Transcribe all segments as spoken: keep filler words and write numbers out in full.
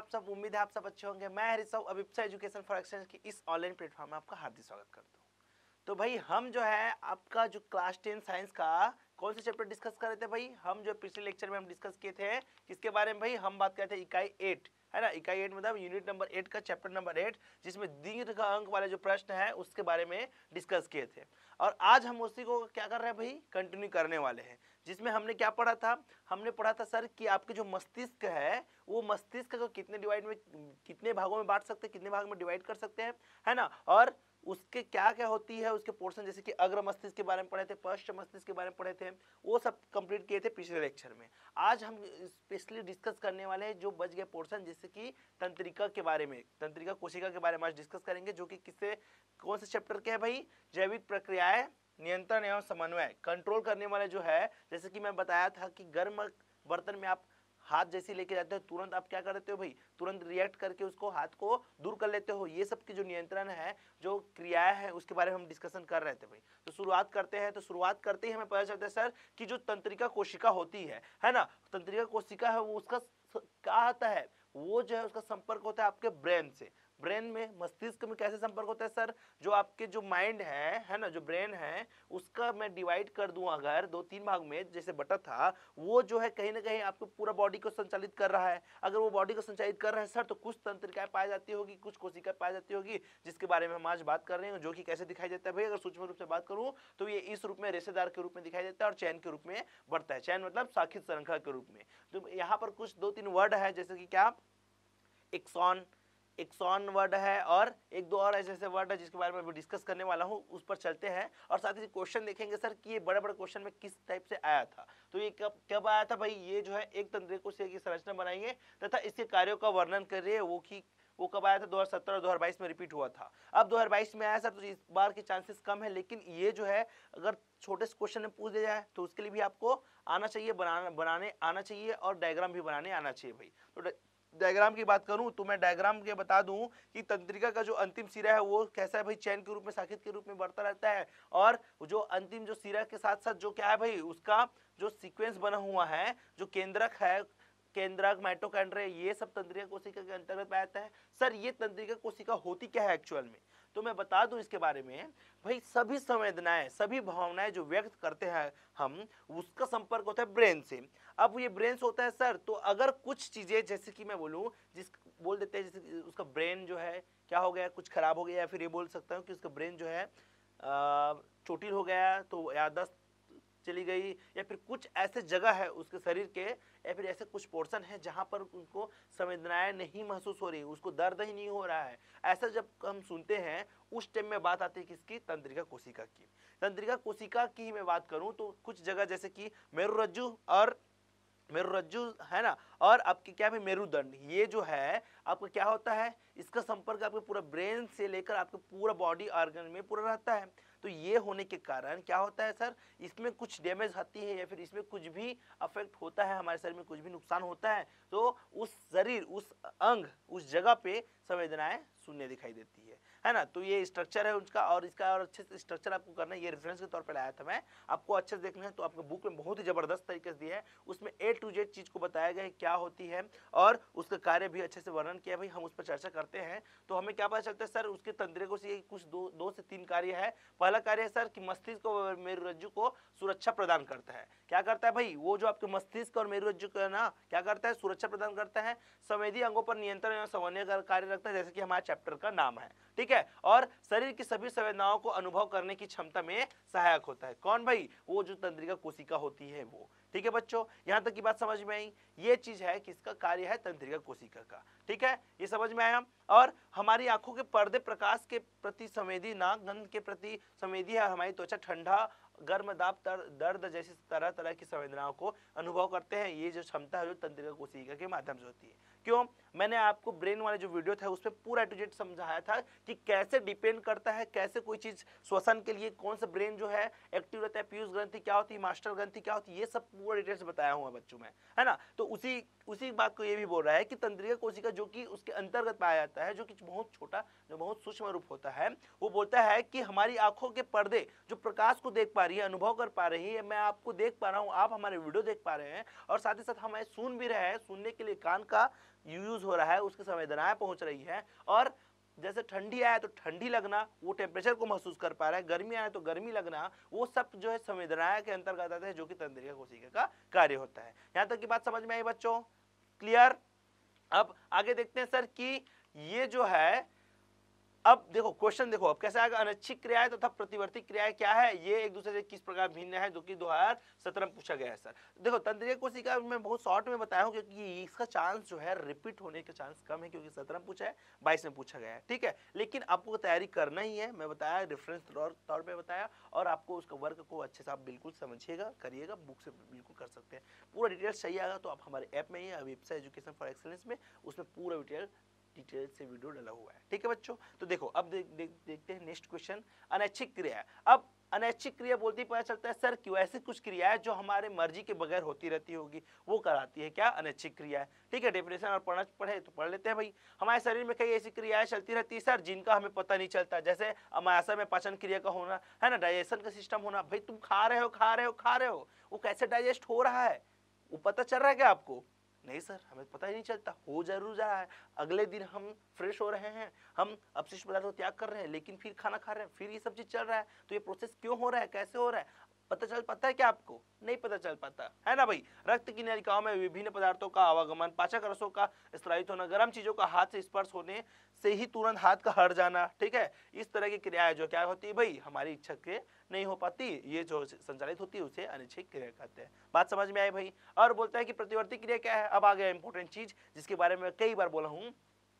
आप सब? उम्मीद है आप सब अच्छे होंगे। मैं Harish Sahu Abhipsa education for exchange की इस ऑनलाइन प्लेटफॉर्म में आपका हार्दिक स्वागत करता हूँ। तो भाई हम जो है आपका जो क्लास टेन साइंस का कौन से चैप्टर डिस्कस कर रहे थे भाई? हम जो पिछले लेक्चर में हम डिस्कस किए थे किसके बारे में भाई? हम बात करते थे इकाई एट, है ना। इकाई एट मतलब यूनिट नंबर एट का चैप्टर नंबर एट, जिसमें दीर्घ अंक वाले जो प्रश्न है उसके बारे में डिस्कस किए थे। और आज हम उसी को क्या कर रहे हैं भाई? कंटिन्यू करने वाले हैं। जिसमें हमने क्या पढ़ा था? हमने पढ़ा था सर कि आपके जो मस्तिष्क है वो मस्तिष्क को कितने डिवाइड में कितने भागों में बांट सकते हैं, कितने भाग में डिवाइड कर सकते हैं, है ना। और उसके क्या क्या होती है उसके पोर्शन, जैसे कि अग्र मस्तिष्क के बारे में पढ़े थे, पश्च मस्तिष्क के बारे में पढ़े थे, वो सब कंप्लीट किए थे पिछले लेक्चर में। आज हम स्पेशली डिस्कस करने वाले हैं जो बच गए पोर्शन, जैसे कि तंत्रिका के बारे में, तंत्रिका कोशिका के बारे में आज डिस्कस करेंगे, जो कि किससे कौन से चैप्टर के है भाई? जैविक प्रक्रियाएं नियंत्रण एवं समन्वय, कंट्रोल करने वाले जो है। जैसे कि मैं बताया था कि गर्म बर्तन में आप हाथ जैसे लेके जाते हो, तुरंत आप क्या कर देते हो भाई? तुरंत रिएक्ट करके उसको हाथ को दूर कर लेते हो। ये सब की जो नियंत्रण है, जो क्रियाएं हैं, उसके बारे में हम डिस्कशन कर रहे थे भाई। तो शुरुआत करते हैं। तो शुरुआत करते ही हमें पता चलता है सर कि जो तंत्रिका कोशिका होती है है ना, तंत्रिका कोशिका है वो उसका क्या आता है? वो जो है उसका संपर्क होता है आपके ब्रेन से। ब्रेन में, मस्तिष्क में कैसे संपर्क होता है सर? जो आपके जो माइंड है है ना, जो ब्रेन है उसका मैं डिवाइड कर दूं अगर दो तीन भाग में, जैसे बटा था, वो जो है कहीं ना कहीं आपको पूरा बॉडी को संचालित कर रहा है। अगर वो बॉडी को संचालित कर रहा है सर, तो कुछ तंत्रिकाएं पाई जाती होगी, कुछ कोशिकाएं पाई जाती होगी, जिसके बारे में हम आज बात कर रहे हैं। जो कि कैसे दिखाई देता है भाई? अगर सूक्ष्म रूप से बात करूं तो ये इस रूप में रेशेदार के रूप में दिखाई देता है और चैन के रूप में बढ़ता है। चैन मतलब शाखित श्रृंखला के रूप में। तो यहाँ पर कुछ दो तीन वर्ड है, जैसे कि क्या? एक्सॉन, एक्सॉन वर्ड है, और एक दो और ऐसे ऐसे वर्ड है जिसके बारे में डिस्कस करने वाला हूं, उस पर चलते हैं। और साथ ही क्वेश्चन देखेंगे सर कि ये बड़े बड़े क्वेश्चन में किस टाइप से आया था। तो ये कब कब आया था भाई? ये जो है एक तंत्रिका कोशिका की संरचना बनाएंगे तथा इसके कार्यों का वर्णन करिए। वो की वो कब आया था? दो हज़ार सत्रह और दो हज़ार बाईस में रिपीट हुआ था। अब दो हज़ार बाईस में आया सर, तो इस बार के चांसेस कम है, लेकिन ये जो है अगर छोटे से क्वेश्चन में पूछ दिया जाए तो उसके लिए भी आपको आना चाहिए, बनाना बनाने आना चाहिए, और डायग्राम भी बनाने आना चाहिए भाई। तो डायग्राम की बात करूं तो मैं डायग्राम के बता दूं कि तंत्रिका का जो अंतिम सिरा है वो कैसा है भाई? चैन के रूप में, शाखित के रूप में बढ़ता रहता है। और जो अंतिम जो सिरा के साथ साथ जो क्या है भाई, उसका जो सीक्वेंस बना हुआ है, जो केंद्रक है, केंद्रक, माइटोकॉन्ड्रिया, ये सब तंत्रिका कोशिका के अंतर्गत आता है। सर ये तंत्रिका कोशिका होती क्या है एक्चुअल में? तो मैं बता दूं इसके बारे में भाई। सभी संवेदनाएं, सभी भावनाएं जो व्यक्त करते हैं हम, उसका संपर्क होता है ब्रेन से। अब ये ब्रेन से होता है सर, तो अगर कुछ चीजें, जैसे कि मैं बोलूं, जिस बोल देते हैं जैसे उसका ब्रेन जो है क्या हो गया, कुछ खराब हो गया, या फिर ये बोल सकता हूँ कि उसका ब्रेन जो है चोटिल हो गया, तो याददाश्त चली गई, या फिर कुछ ऐसे जगह है उसके शरीर के, या फिर ऐसे कुछ पोर्शन है जहां पर उनको संवेदनाएं नहीं महसूस हो रही, उसको दर्द ही नहीं हो रहा है। ऐसा जब हम सुनते हैं उस टाइम में बात आती है किसकी? तंत्रिका कोशिका की। तंत्रिका कोशिका की मैं बात करूं तो कुछ जगह, जैसे कि मेरुरज्जु और मेरुरज्जु है ना, और आपके क्या है मेरुदंड, ये जो है आपका क्या होता है? इसका संपर्क आपके पूरा ब्रेन से लेकर आपके पूरा बॉडी ऑर्गन में पूरा रहता है। तो ये होने के कारण क्या होता है सर? इसमें कुछ डैमेज आती है, या फिर इसमें कुछ भी अफेक्ट होता है, हमारे शरीर में कुछ भी नुकसान होता है, तो उस शरीर, उस अंग, उस जगह पे संवेदनाएं शून्य दिखाई देती है, है ना। तो ये स्ट्रक्चर है उसका, और इसका और अच्छे से स्ट्रक्चर आपको करना है। ये रेफरेंस के तौर पे लाया था मैं, आपको अच्छे से देखना है तो आपके बुक में बहुत ही जबरदस्त तरीके से दिया है। उसमें ए टू जेड चीज को बताया गया है क्या होती है, और उसका कार्य भी अच्छे से वर्णन किया भाई। हम उस पर चर्चा करते हैं तो हमें क्या पता चलता है सर? उसके तंत्रिका से कुछ दो दो से तीन कार्य है। पहला कार्य है सर कि मस्तिष्क और मेरुरज्जु को सुरक्षा प्रदान करता है। क्या करता है भाई? वो जो आपके मस्तिष्क और मेरुरज्जु का ना क्या करता है? सुरक्षा प्रदान करता है। संवेदी अंगों पर नियंत्रण एवं समन्वय का कार्य रखता है, जैसे कि हमारे चैप्टर का नाम है, ठीक है। और शरीर की सभी संवेदनाओं को अनुभव करने की क्षमता में सहायक होता है। कौन भाई? वो जो तंत्रिका कोशिका होती है वो, ठीक है बच्चों। यहां तक की बात समझ में आई? ये चीज है किसका कार्य है? तंत्रिका कोशिका का, ठीक है। ये समझ में आया? और हमारी आंखों के पर्दे प्रकाश के प्रति संवेदी, नाक गंध के प्रति संवेदी है, हमारी त्वचा ठंडा, गर्म, दाब, दर्द जैसी तरह तरह की संवेदनाओं को अनुभव करते हैं। ये जो क्षमता है जो तंत्रिका कोशिका के माध्यम से होती है। क्यों? मैंने आपको ब्रेन वाले जो वीडियो था उसपे पूरा टू जेड समझाया था कि कैसे डिपेंड करता है, कैसे कोई चीज श्वसन के लिए कौन सा ब्रेन जो है एक्टिव रहता है, पीयूष ग्रंथि क्या होती है, मास्टर ग्रंथि क्या होती है, ये सब पूरा डिटेल से बताया हुआ बच्चों में, है ना। तो उसी उसी बात को ये भी बोल रहा है कि तंत्रिका कोशिका जो कि उसके अंतर्गत पाया जाता है, जो कि बहुत छोटा, जो बहुत सूक्ष्म रूप होता है, वो बोलता है कि हमारी आंखों के पर्दे जो प्रकाश को देख पा पा रही है, अनुभव कर पा रही है, मैं आपको देख पा रहा हूँ, आप हमारे वीडियो देख पा रहे हैं और साथ ही साथ हमें सुन भी रहे हैं, सुनने के लिए कान का यूज हो रहा है, उसकी संवेदनाएं पहुंच रही है। और जैसे ठंडी आए तो ठंडी लगना, वो टेम्परेचर को महसूस कर पा रहा है, गर्मी आए तो गर्मी लगना, वो सब जो है संवेदनाएं के अंतर्गत आते हैं, जो कि तंत्रिका कोशिका का कार्य होता है। यहां तक की बात समझ में आई बच्चों? क्लियर? अब आगे देखते हैं सर कि ये जो है, अब देखो क्वेश्चन देखो अब कैसे आएगा, अनैच्छिक क्रियाएं तथा प्रतिवर्ती क्रियाएं क्या है, ये एक दूसरे से किस प्रकार भिन्न है, जो कि दो हज़ार सत्रह में पूछा गया है सर। देखो तंत्रिका कोशिका मैं बहुत शॉर्ट में बताया हूं, क्योंकि इसका चांस जो है रिपीट होने का चांस कम है, क्योंकि सत्रह में पूछा है, बाईस में पूछा गया है, ठीक है। लेकिन आपको तैयारी करना ही है, मैं बताया रेफरेंस तौर पर बताया, और आपको उसका वर्क को अच्छे से आप बिल्कुल समझिएगा, करिएगा, बुक से बिल्कुल कर सकते हैं। पूरा डिटेल्स चाहिए आएगा तो आप हमारे ऐप में ही अभिप्सा एजुकेशन फॉर एक्सीलेंस में, उसमें पूरा डिटेल डिटेल से वीडियो डाला हुआ है, ठीक है बच्चों। तो देखो अब देख, देख, देखते हैं नेक्स्ट क्वेश्चन, अनैच्छिक क्रिया। अब अनैच्छिक क्रिया बोलते ही पता चलता है सर क्यों ऐसी कुछ क्रियाएं जो हमारे मर्जी के बगैर होती रहती होगी, वो कराती है क्या, अनैच्छिक क्रिया है, ठीक है। डेफिनेशन और पढ़ना पढ़े तो पढ़ लेते हैं भाई। हमारे शरीर में कई ऐसी क्रियाएं चलती रहती है सर जिनका हमें पता नहीं चलता, जैसे अमाशय में पाचन क्रिया का होना है ना, डाइजेशन का सिस्टम होना। भाई तुम खा रहे हो खा रहे हो खा रहे हो, वो कैसे डाइजेस्ट हो रहा है, वो पता चल रहा है क्या आपको? नहीं सर, हमें पता ही नहीं चलता, हो जरूर जा रहा है। अगले दिन हम फ्रेश हो रहे हैं, हम अपशिष्ट पदार्थों को त्याग कर रहे हैं, लेकिन फिर खाना खा रहे हैं, फिर ये सब चीज चल रहा है। तो ये प्रोसेस क्यों हो रहा है, कैसे हो रहा है, पता चल पाता है क्या आपको? नहीं पता चल पाता है ना भाई। रक्त की नलिकाओं में विभिन्न पदार्थों का आवागमन, पाचक रसों का स्रावित होना, गर्म चीजों का हाथ से स्पर्श होने से ही तुरंत हाथ का हट जाना, ठीक है। इस तरह की क्रियाएं जो क्या होती है भाई, हमारी इच्छा के नहीं हो पाती, ये जो संचालित होती है उसे अनैच्छिक क्रिया कहते हैं। बात समझ में आई भाई। और बोलता है कि प्रतिवर्ती क्रिया क्या है। अब आ गया इंपॉर्टेंट चीज जिसके बारे में कई बार बोला हूं,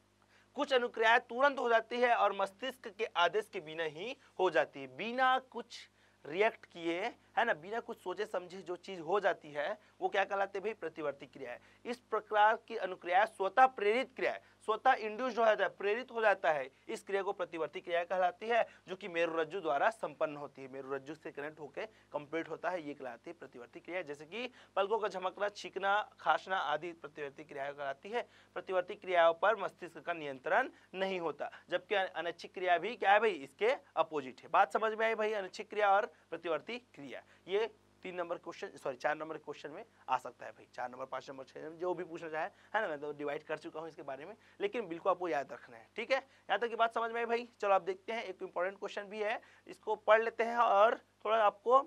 कुछ अनुक्रियाएं तुरंत हो जाती है और मस्तिष्क के आदेश के बिना ही हो जाती है, बिना कुछ रिएक्ट किए, है ना, बिना कुछ सोचे समझे जो चीज हो जाती है वो क्या कहलाते हैं भाई, प्रतिवर्ती क्रिया है। इस प्रकार की अनुक्रिया स्वतः प्रेरित क्रिया है, स्वतः इंड्यूस्ड हो जाता है, प्रेरित हो जाता है, इस क्रिया को प्रतिवर्ती क्रिया कहलाती है, जो कि मेरुरज्जु द्वारा संपन्न होती है, मेरुरज्जु से कनेक्ट होकर कंप्लीट होता है, ये कहलाती है प्रतिवर्ती क्रिया। जैसे कि पलकों का झमकना, छींकना, खांसना आदि प्रतिवर्ती क्रिया कहलाती है। प्रतिवर्ती क्रियाओं पर मस्तिष्क का नियंत्रण नहीं होता, जबकि अनैच्छिक क्रिया भी क्या है भाई, इसके अपोजिट है। बात समझ में आई भाई, अनैच्छिक क्रिया और प्रतिवर्ती क्रिया। ये तीन नंबर क्वेश्चन, सॉरी चार नंबर क्वेश्चन में आ सकता है भाई, चार नंबर, पांच नंबर, छह नंबर, जो भी पूछना चाहे, है ना। मैं तो डिवाइड कर चुका हूँ इसके बारे में, लेकिन बिल्कुल आपको याद रखना है, ठीक है। यहाँ तक की बात समझ में आई भाई। चलो आप देखते हैं, एक इंपॉर्टेंट क्वेश्चन भी है, इसको पढ़ लेते हैं और थोड़ा आपको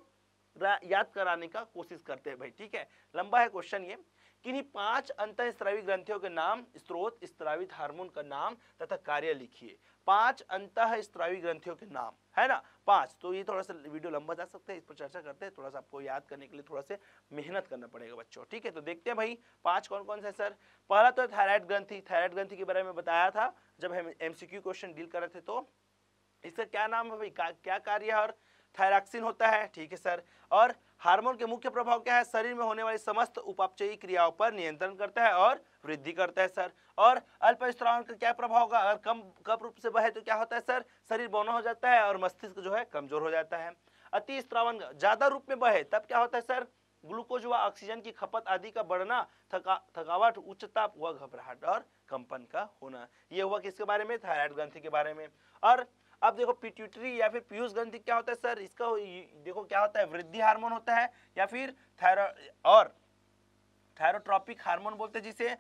याद कराने का कोशिश करते हैं भाई, ठीक है। लंबा है क्वेश्चन ये। किन्हीं पांच अंतःस्रावी ग्रंथियों के नाम, स्त्रोत, स्रावित हार्मोन का नाम तथा कार्य लिखिए। पांच अंतःस्रावी ग्रंथियों के नाम, है ना, पांच। तो ये थोड़ा सा वीडियो लंबा जा सकता है, इस पर चर्चा करते हैं, थोड़ा सा आपको याद करने के लिए थोड़ा सा मेहनत करना पड़ेगा बच्चों, ठीक है। तो देखते हैं भाई पांच कौन कौन से सर। पहला तो थायराइड ग्रंथि, थायराइड ग्रंथि के बारे में बताया था जब हम एमसीक्यू क्वेश्चन डील कर रहे थे। तो इसका क्या नाम है भाई, क्या कार्य है, और थायरॉक्सिन होता है, ठीक है सर। और हार्मोन के मुख्य प्रभाव क्या है, शरीर में होने वाली समस्त उपापचयी क्रियाओं पर नियंत्रण करता है और वृद्धि करता है सर। और अल्पस्रावन का क्या प्रभाव होगा, अगर कम कम रूप से बहे तो क्या होता है सर, शरीर बौना हो जाता है और मस्तिष्क जो है कमजोर हो जाता है। अति स्रावन ज्यादा रूप में बहे तब क्या होता है सर, ग्लूकोज व ऑक्सीजन की खपत आदि का बढ़ना, थका थकावट, उच्च ताप व घबराहट और कंपन का होना। ये हुआ किसके बारे में, थायराइड ग्रंथि के बारे में। और अब देखो पिट्यूटरी या फिर पीयूष ग्रंथि क्या होता है सर, इसका देखो क्या होता है, वृद्धि हार्मोन होता है, या फिर थायरो और थायरोट्रॉपिक हार्मोन बोलते हैं जिसे,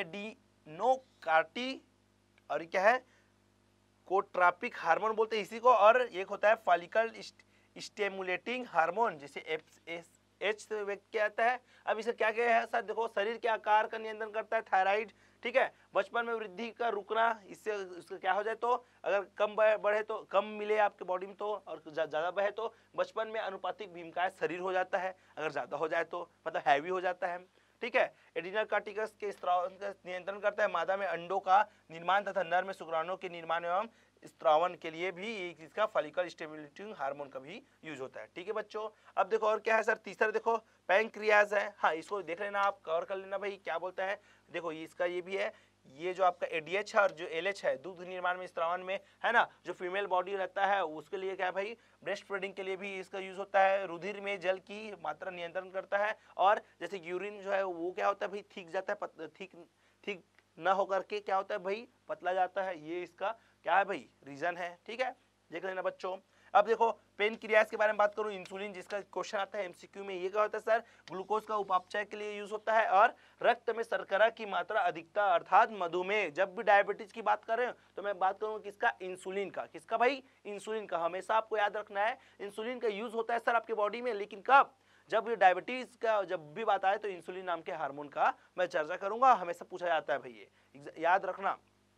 एडिनोकार्टी, और क्या है, कोट्रापिक हार्मोन बोलते हैं इसी को। और एक होता है फॉलिकल स्टिमुलेटिंग हार्मोन जिसे एफ एस एच से व्यक्त किया जाता है। अब इसका क्या क्या है सर, देखो शरीर के आकार का नियंत्रण करता है थायराइड, ठीक है। बचपन में वृद्धि का रुकना, इससे उसका क्या हो जाए तो, अगर कम बढ़े तो कम मिले आपके बॉडी में तो, और ज्यादा बढ़े तो बचपन में अनुपातिक भीमकाय शरीर हो जाता है, अगर ज्यादा हो जाए तो मतलब हैवी हो जाता है, ठीक है। एडिनल कार्टिकस के स्त्रावन का नियंत्रण करता है, मादा में अंडों का निर्माण तथा नर में शुक्राणुओं के निर्माण एवं स्त्रावन के लिए भी इसका फॉलिकल स्टिमुलेटिंग हार्मोन का भी यूज होता है, ठीक है बच्चों। अब देखो और क्या है सर, तीसरा देखो पैंक्रियाज है, हाँ इसको देख लेना, आप कवर कर लेना भाई क्या बोलता है। देखो इसका ये भी है, ये जो आपका एडीएच है और जो एलएच है, दूध निर्माण में, स्त्रावन में, है ना, जो फीमेल बॉडी रहता है उसके लिए क्या है भाई, ब्रेस्ट फीडिंग के लिए भी इसका यूज होता है। रुधिर में जल की मात्रा नियंत्रण करता है, और जैसे यूरिन जो है वो क्या होता है भाई, थिक जाता है, थिक थिक न होकर के क्या होता है भाई, पतला जाता है, ये इसका क्या है भाई, रीजन है, ठीक है, देख लेना बच्चों। अब देखो पेन क्रियाज के बारे में बात करूं, इंसुलिन जिसका क्वेश्चन आता है एमसीक्यू में, ये क्या होता है सर, ग्लूकोज का उपापचय के लिए यूज होता है। और रक्त में शर्करा की मात्रा अधिकता अर्थात मधुमेह, जब भी डायबिटीज की बात कर रहे हो तो मैं बात करूंगा किसका, इंसुलिन का। किसका भाई, इंसुलिन का। हमेशा आपको याद रखना है इंसुलिन का यूज होता है सर आपके बॉडी में, लेकिन कब, जब ये डायबिटीज का जब भी बात आए तो इंसुलिन नाम के हार्मोन का मैं चर्चा करूंगा। हमेशा पूछा जाता है भाई, ये याद रखना।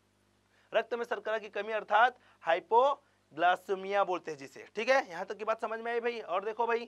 रक्त में शर्करा की कमी अर्थात हाइपोग्लाइसेमिया बोलते हैं जिसे, ठीक है, यहां तक की बात समझ में आई भाई। और देखो भाई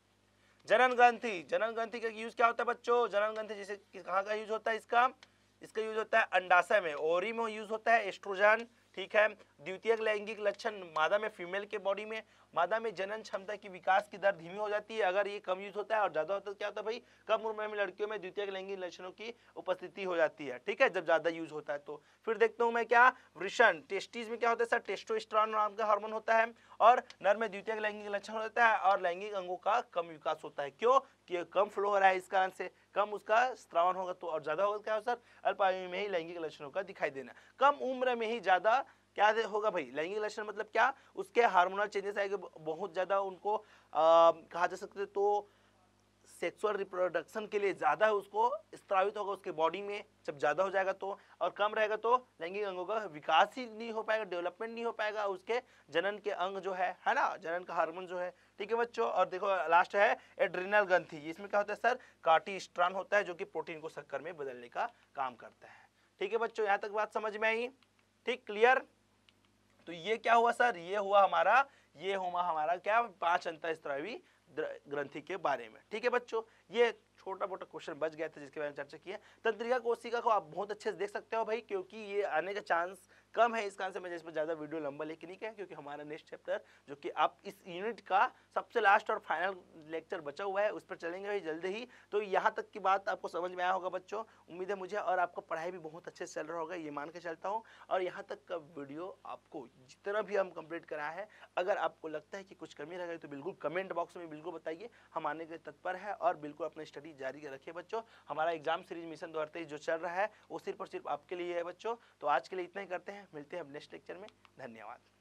जनन ग्रंथि, जनन ग्रंथि का यूज क्या होता है बच्चों, जनन ग्रंथि जिसे कहाँ का यूज होता है, इसका इसका यूज होता है अंडाशय में, ओरी में यूज होता है एस्ट्रोजन, ठीक है। द्वितीय लैंगिक लक्षण मादा में, फीमेल के बॉडी में, मादा में जनन क्षमता की विकास की दर धीमी हो जाती है अगर ये कम यूज होता है, और ज्यादा होता है क्या होता है भाई, कम उम्र में लड़कियों में द्वितीय लैंगिक लक्षणों की उपस्थिति हो जाती है, ठीक है, जब ज्यादा यूज होता है तो। फिर देखता हूं मैं क्या, वृषण, टेस्टिस में क्या होता है सर, टेस्टोस्टेरोन नाम का हार्मोन होता है, और नर में द्वितीय लैंगिक लक्षण होता है, और लैंगिक अंगों का कम विकास होता है। क्यों, कि कम फ्लो हो रहा है, इस कारण से कम उसका स्त्रावन होगा तो, और ज्यादा होगा क्या हो सर, अल्प आयु में ही लैंगिक लक्षणों का दिखाई देना, कम उम्र में ही ज्यादा क्या होगा भाई, लैंगिक लक्षण मतलब क्या, उसके हार्मोनल चेंजेस आएंगे बहुत ज्यादा, उनको आ, कहा जा सकते तो सेक्सुअल रिप्रोडक्शन के लिए ज्यादा उसको स्त्रावित होगा उसके बॉडी में, जब ज्यादा हो जाएगा तो, और कम रहेगा तो लैंगिक अंगों का विकास ही नहीं हो पाएगा, डेवलपमेंट नहीं हो पाएगा, उसके जनन के अंग जो है है ना, जनन का हार्मोन जो है, ठीक है बच्चों। और देखो लास्ट है एड्रिनल ग्रंथि, इसमें क्या होता है सर, कार्टिस्ट्रॉन होता है जो कि प्रोटीन को शक्कर में बदलने का काम करता है, ठीक है बच्चों, यहाँ तक बात समझ में आई, ठीक, क्लियर। तो ये क्या हुआ सर, ये हुआ हमारा ये हुआ हमारा क्या, पांच अंतःस्रावी ग्रंथि के बारे में, ठीक है बच्चों। ये छोटा मोटा क्वेश्चन बच गया था जिसके बारे में चर्चा की है। तंत्रिका कोशिका को आप बहुत अच्छे से देख सकते हो भाई, क्योंकि ये आने का चांस कम है, इस कारण से मैं जिस पर ज्यादा वीडियो लंबा लेके नहीं गया, क्योंकि हमारा नेक्स्ट चैप्टर जो कि आप इस यूनिट का सबसे लास्ट और फाइनल लेक्चर बचा हुआ है उस पर चलेंगे भाई जल्दी ही। तो यहाँ तक की बात आपको समझ में आया होगा बच्चों, उम्मीद है मुझे, और आपका पढ़ाई भी बहुत अच्छे से चल रहा होगा ये मान के चलता हूँ। और यहाँ तक का वीडियो आपको जितना भी हम कंप्लीट कराया है, अगर आपको लगता है कि कुछ कमी रह गई तो बिल्कुल कमेंट बॉक्स में बिल्कुल बताइए, हम आने के तत्पर है। और बिल्कुल अपनी स्टडी जारी रखिए बच्चों। हमारा एग्जाम सीरीज मिशन दो हज़ार तेईस जो चल रहा है वो सिर्फ और सिर्फ आपके लिए है बच्चों। तो आज के लिए इतना ही करते हैं, मिलते हैं अब नेक्स्ट लेक्चर में, धन्यवाद।